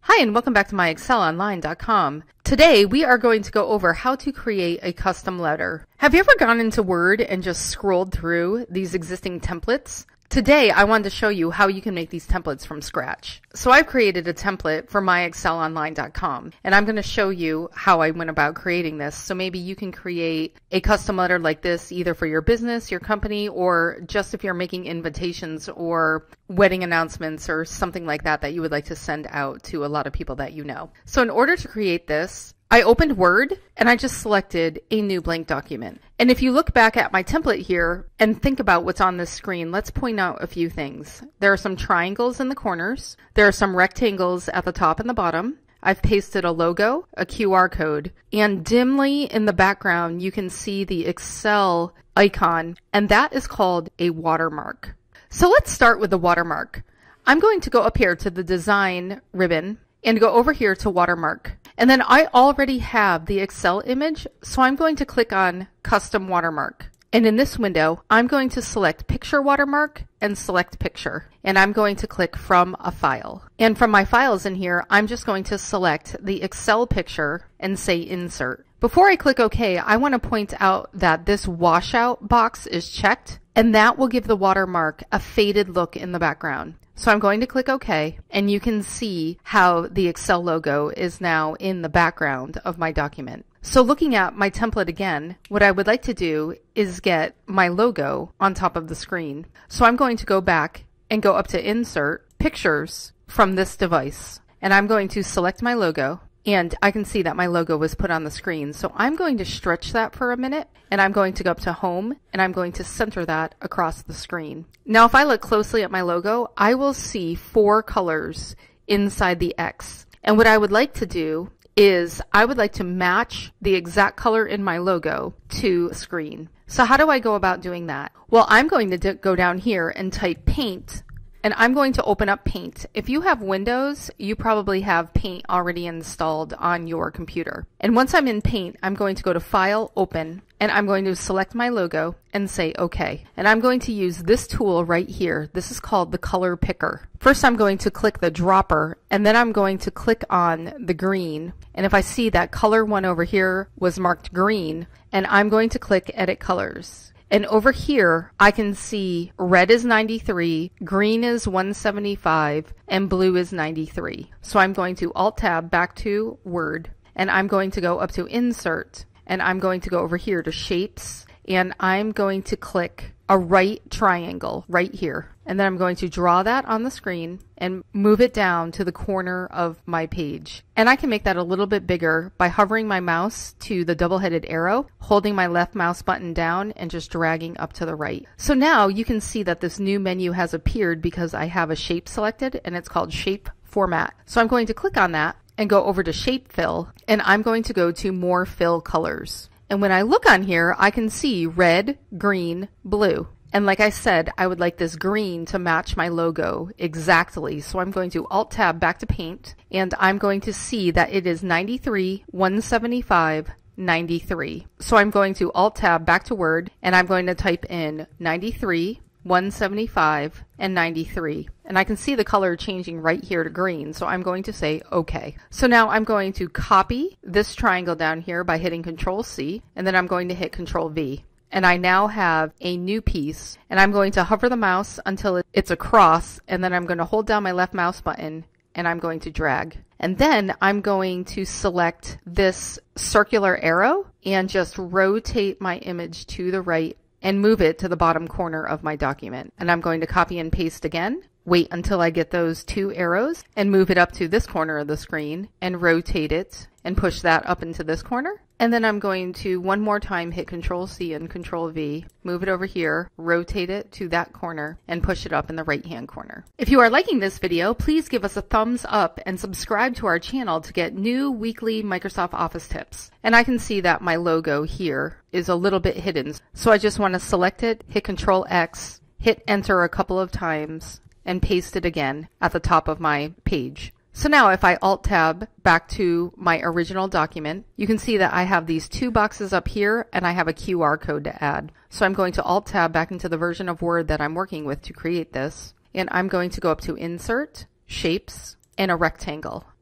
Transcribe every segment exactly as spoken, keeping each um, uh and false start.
Hi, and welcome back to My Excel Online dot com. Today we are going to go over how to create a custom letter. Have you ever gone into Word and just scrolled through these existing templates? Today I wanted to show you how you can make these templates from scratch. So I've created a template for My Excel Online dot com, and I'm going to show you how I went about creating this. So maybe you can create a custom letter like this either for your business, your company, or just if you're making invitations or wedding announcements or something like that that you would like to send out to a lot of people that you know. So in order to create this, I opened Word and I just selected a new blank document. And if you look back at my template here and think about what's on this screen, let's point out a few things. There are some triangles in the corners. There are some rectangles at the top and the bottom. I've pasted a logo, a Q R code, and dimly in the background you can see the Excel icon, and that is called a watermark. So let's start with the watermark. I'm going to go up here to the design ribbon and go over here to watermark. And then I already have the Excel image, so I'm going to click on Custom Watermark. And in this window, I'm going to select Picture Watermark and select Picture. And I'm going to click From a File. And from my files in here, I'm just going to select the Excel picture and say Insert. Before I click OK, I want to point out that this washout box is checked, and that will give the watermark a faded look in the background. So I'm going to click OK, and you can see how the Excel logo is now in the background of my document. So looking at my template again, what I would like to do is get my logo on top of the screen. So I'm going to go back and go up to Insert, Pictures from this device. And I'm going to select my logo, and I can see that my logo was put on the screen. So I'm going to stretch that for a minute, and I'm going to go up to Home, and I'm going to center that across the screen. Now if I look closely at my logo, I will see four colors inside the X. And what I would like to do is I would like to match the exact color in my logo to the screen. So how do I go about doing that? Well, I'm going to go down here and type Paint, and I'm going to open up Paint. If you have Windows, you probably have Paint already installed on your computer. And once I'm in Paint, I'm going to go to File, Open, and I'm going to select my logo and say OK. And I'm going to use this tool right here. This is called the Color Picker. First I'm going to click the dropper, and then I'm going to click on the green. And if I see that color one over here was marked green, and I'm going to click Edit Colors. And over here, I can see red is ninety-three, green is one seventy-five, and blue is ninety-three. So I'm going to Alt-Tab back to Word, and I'm going to go up to Insert, and I'm going to go over here to Shapes, and I'm going to click a right triangle right here. And then I'm going to draw that on the screen and move it down to the corner of my page. And I can make that a little bit bigger by hovering my mouse to the double-headed arrow, holding my left mouse button down, and just dragging up to the right. So now you can see that this new menu has appeared because I have a shape selected, and it's called Shape Format. So I'm going to click on that and go over to Shape Fill, and I'm going to go to More Fill Colors. And when I look on here, I can see red, green, blue. And like I said, I would like this green to match my logo exactly. So I'm going to Alt-Tab back to Paint, and I'm going to see that it is ninety-three, one seventy-five, ninety-three. So I'm going to Alt-Tab back to Word, and I'm going to type in ninety-three, one seventy-five, and ninety-three. And I can see the color changing right here to green, so I'm going to say OK. So now I'm going to copy this triangle down here by hitting Control C, and then I'm going to hit Control V. And I now have a new piece, and I'm going to hover the mouse until it's across, and then I'm going to hold down my left mouse button, and I'm going to drag. And then I'm going to select this circular arrow and just rotate my image to the right and move it to the bottom corner of my document. And I'm going to copy and paste again, wait until I get those two arrows, and move it up to this corner of the screen and rotate it and push that up into this corner. And then I'm going to one more time hit Control C and Control V, move it over here, rotate it to that corner, and push it up in the right hand corner. If you are liking this video, please give us a thumbs up and subscribe to our channel to get new weekly Microsoft Office tips. And I can see that my logo here is a little bit hidden, so I just want to select it, hit Control X, hit Enter a couple of times, and paste it again at the top of my page. So now if I Alt-Tab back to my original document, you can see that I have these two boxes up here, and I have a Q R code to add. So I'm going to Alt-Tab back into the version of Word that I'm working with to create this, and I'm going to go up to Insert, Shapes, and a rectangle.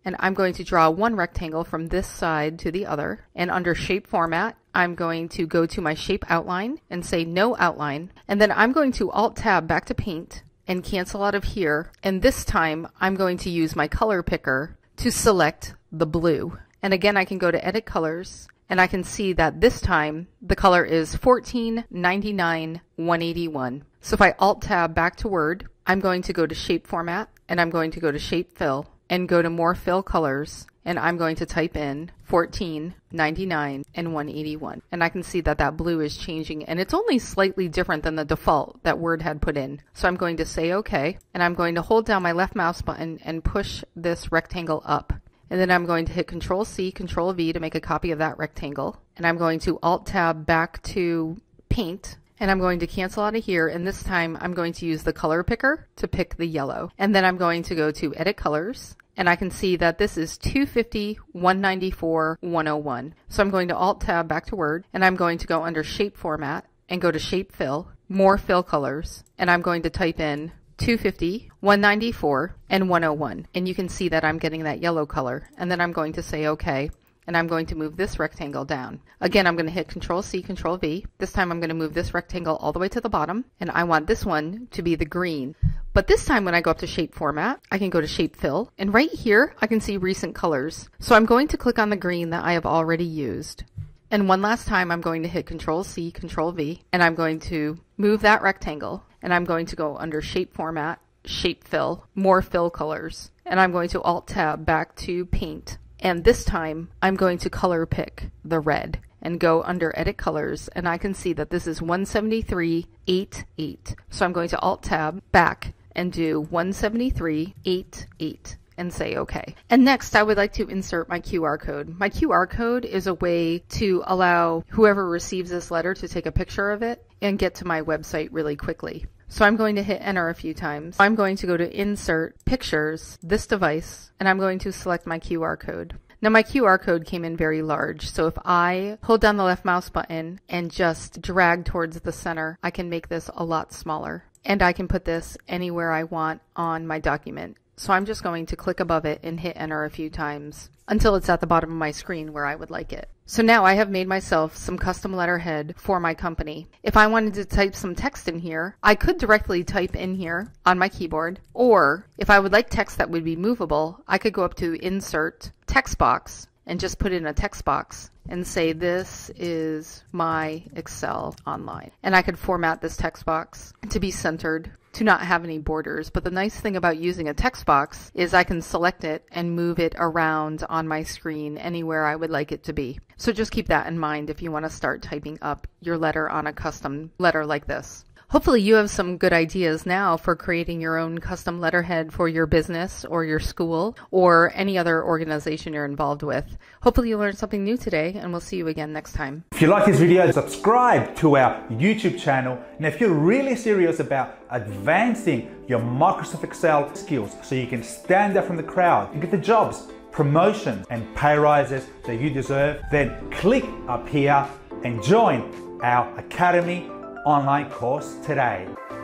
and I'm going to draw one rectangle from this side to the other. And under shape format, I'm going to go to my shape outline and say no outline. And then I'm going to Alt Tab back to paint and cancel out of here. And this time I'm going to use my color picker to select the blue. And again, I can go to edit colors and I can see that this time the color is fourteen ninety-nine one eighty-one. So if I Alt Tab back to Word, I'm going to go to shape format and I'm going to go to shape fill and go to more fill colors, and I'm going to type in fourteen ninety-nine and one eighty-one. And I can see that that blue is changing, and it's only slightly different than the default that Word had put in. So I'm going to say OK, and I'm going to hold down my left mouse button and push this rectangle up. And then I'm going to hit Control C, Control V to make a copy of that rectangle. And I'm going to Alt Tab back to Paint, and I'm going to cancel out of here, and this time I'm going to use the color picker to pick the yellow. And then I'm going to go to Edit Colors, and I can see that this is two fifty, one ninety-four, one oh one. So I'm going to Alt Tab back to Word, and I'm going to go under Shape Format and go to Shape Fill, More Fill Colors, and I'm going to type in two fifty, one ninety-four, and one oh one. And you can see that I'm getting that yellow color. And then I'm going to say OK. And I'm going to move this rectangle down. Again, I'm going to hit Control C, Control V. This time I'm going to move this rectangle all the way to the bottom, and I want this one to be the green. But this time when I go up to Shape Format, I can go to Shape Fill, and right here I can see recent colors. So I'm going to click on the green that I have already used. And one last time I'm going to hit Control C, Control V, and I'm going to move that rectangle, and I'm going to go under Shape Format, Shape Fill, More Fill Colors, and I'm going to Alt Tab back to Paint. And this time I'm going to color pick the red and go under Edit Colors, and I can see that this is one seventy-three eighty-eight. So I'm going to Alt Tab back and do one seventy-three eighty-eight and say OK. And next I would like to insert my Q R code. My Q R code is a way to allow whoever receives this letter to take a picture of it and get to my website really quickly. So I'm going to hit enter a few times. I'm going to go to Insert, Pictures, this device, and I'm going to select my Q R code. Now my Q R code came in very large, so if I hold down the left mouse button and just drag towards the center, I can make this a lot smaller. And I can put this anywhere I want on my document. So I'm just going to click above it and hit enter a few times until it's at the bottom of my screen where I would like it. So now I have made myself some custom letterhead for my company. If I wanted to type some text in here, I could directly type in here on my keyboard, or if I would like text that would be movable, I could go up to Insert, Textbox, and just put in a text box and say this is my Excel Online. And I could format this text box to be centered, to not have any borders. But the nice thing about using a text box is I can select it and move it around on my screen anywhere I would like it to be. So just keep that in mind if you want to start typing up your letter on a custom letter like this. Hopefully you have some good ideas now for creating your own custom letterhead for your business or your school or any other organization you're involved with. Hopefully you learned something new today, and we'll see you again next time. If you like this video, subscribe to our YouTube channel. And if you're really serious about advancing your Microsoft Excel skills so you can stand out from the crowd and get the jobs, promotions, and pay rises that you deserve, then click up here and join our Academy online course today.